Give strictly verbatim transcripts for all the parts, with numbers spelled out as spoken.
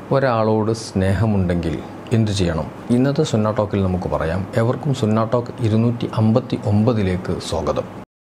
ഒരാളോട് സ്നേഹമുണ്ടെങ്കിൽ എന്തു ചെയ്യണം? ഇന്നത്തെ സുന്ന ടോക്കിൽ നമുക്ക് പറയാം. എവർക്കും സുന്ന ടോക്ക് ഇരുന്നൂറ്റി അമ്പത്തി ഒമ്പതിലേക്ക് സ്വാഗതം.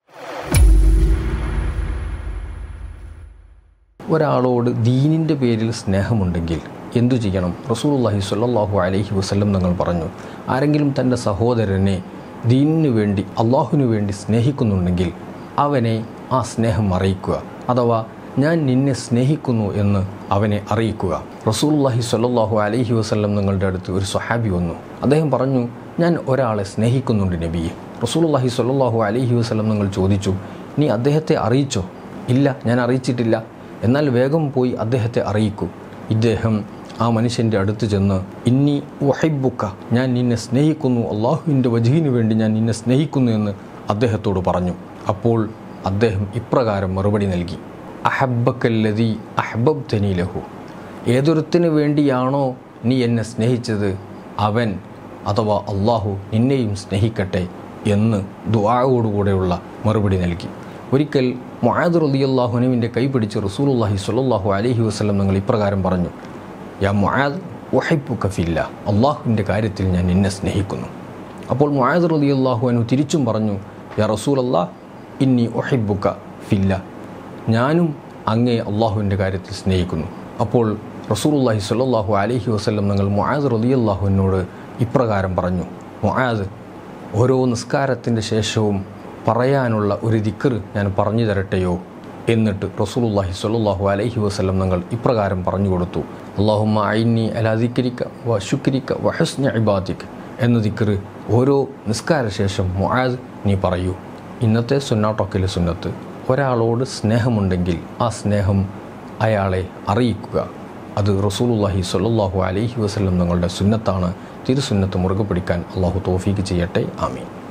ഒരാളോട് ദീനിൻ്റെ പേരിൽ സ്നേഹമുണ്ടെങ്കിൽ എന്തു ചെയ്യണം? റസൂലുള്ളാഹി സ്വല്ലല്ലാഹു അലൈഹി വസല്ലം തങ്ങൾ പറഞ്ഞു, ആരെങ്കിലും തൻ്റെ സഹോദരനെ ദീനിനു വേണ്ടി അള്ളാഹുവിനു വേണ്ടി സ്നേഹിക്കുന്നുണ്ടെങ്കിൽ അവനെ ആ സ്നേഹം അറിയിക്കുക, അഥവാ ഞാൻ നിന്നെ സ്നേഹിക്കുന്നു എന്ന് അവനെ അറിയിക്കുക. റസൂലുള്ളാഹി സ്വല്ലല്ലാഹു അലൈഹി വസല്ലം നിങ്ങളുടെ അടുത്ത് ഒരു സ്വഹാബി വന്നു. അദ്ദേഹം പറഞ്ഞു, ഞാൻ ഒരാളെ സ്നേഹിക്കുന്നുണ്ട് നബിയെ. റസൂലുള്ളാഹി സ്വല്ലല്ലാഹു അലൈഹി വസല്ലം നിങ്ങൾ ചോദിച്ചു, നീ അദ്ദേഹത്തെ അറിയിച്ചോ? ഇല്ല, ഞാൻ അറിയിച്ചിട്ടില്ല. എന്നാൽ വേഗം പോയി അദ്ദേഹത്തെ അറിയിക്കൂ. ഇദ്ദേഹം ആ മനുഷ്യൻ്റെ അടുത്ത് ചെന്ന്, ഇന്നി ഉഹിബ്ബുക, ഞാൻ നിന്നെ സ്നേഹിക്കുന്നു, അള്ളാഹുവിൻ്റെ വജ്ഹിന് വേണ്ടി ഞാൻ നിന്നെ സ്നേഹിക്കുന്നു എന്ന് അദ്ദേഹത്തോട് പറഞ്ഞു. അപ്പോൾ അദ്ദേഹം ഇപ്രകാരം മറുപടി നൽകി, അഹബ്ബക്കല്ലദീ അഹ്ബബ്തനീ ലഹു, ഏതൊരുത്തിന് വേണ്ടിയാണോ നീ എന്നെ സ്നേഹിച്ചത് അവൻ അഥവാ അള്ളാഹു നിന്നെയും സ്നേഹിക്കട്ടെ എന്ന് ദുആയോടുകൂടെയുള്ള മറുപടി നൽകി. ഒരിക്കൽ മുആദ് റളിയല്ലാഹു അൻഹുവിൻ്റെ കൈ പിടിച്ച് റസൂലുള്ളാഹി സ്വല്ലല്ലാഹു അലൈഹി വസല്ലം നിങ്ങൾ ഇപ്രകാരം പറഞ്ഞു, യാ മുആദ് ഉഹിബ്ബുക ഫില്ലാ, അള്ളാഹുവിൻ്റെ കാര്യത്തിൽ ഞാൻ നിന്നെ സ്നേഹിക്കുന്നു. അപ്പോൾ മുആദ് റളിയല്ലാഹു അൻഹു തിരിച്ചും പറഞ്ഞു, യാ റസൂലല്ലാഹ് ഇന്നി ഉഹിബ്ബുക ഫില്ലാ, ഞാനും അങ്ങേ അള്ളാഹുവിൻ്റെ കാര്യത്തിൽ സ്നേഹിക്കുന്നു. അപ്പോൾ റസൂലുള്ളാഹി സ്വല്ലല്ലാഹു അലൈഹി വസല്ലം നിങ്ങൾ മുആദ് റളിയല്ലാഹു അൻഹുവിനോട് ഇപ്രകാരം പറഞ്ഞു, മുആദ്, ഓരോ നിസ്കാരത്തിൻ്റെ ശേഷവും പറയാനുള്ള ഒരു ദിക്ർ ഞാൻ പറഞ്ഞു തരട്ടെയോ? എന്നിട്ട് റസൂലുള്ളാഹി സ്വല്ലല്ലാഹു അലൈഹി വസല്ലം നിങ്ങൾ ഇപ്രകാരം പറഞ്ഞു കൊടുത്തു, അല്ലാഹുമ്മ അഇന്നി അലാ ദിക്രിക വ ശുക്രിക വ ഹുസ്നി ഇബാദിക എന്ന ദിക്ർ ഓരോ നിസ്കാര ശേഷം മുആദ് നീ പറയൂ. ഇന്നത്തെ സുന്ന ടോക്കിലെ സുന്നത്ത്, ഒരാളോട് സ്നേഹമുണ്ടെങ്കിൽ ആ സ്നേഹം അയാളെ അറിയിക്കുക. അത് റസൂലുള്ളാഹി സ്വല്ലല്ലാഹു അലൈഹി വസല്ലം തങ്ങളുടെ സുന്നത്താണ്. തിരുസുന്നത്ത് മുറുകെ പിടിക്കാൻ അള്ളാഹു തൗഫീഖ് ചെയ്യട്ടെ. ആമീൻ.